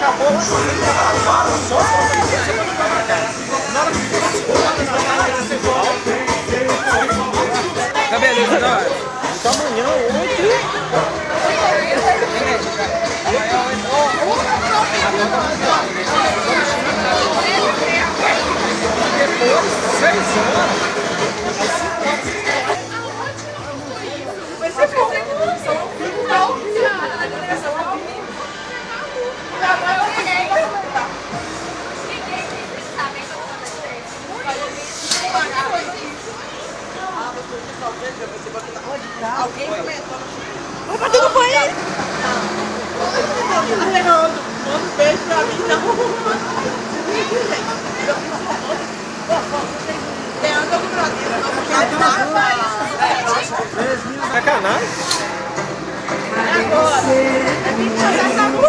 acabou só na hora que você Tá beleza, da hora. tá amanhã, ontem. Depois, 6 horas. Vai ser bom. Alguém comentou. Vai bater no banheiro. Leandro, manda um beijo pra mim, não. Leandro, Sacanagem. agora. É 20 anos,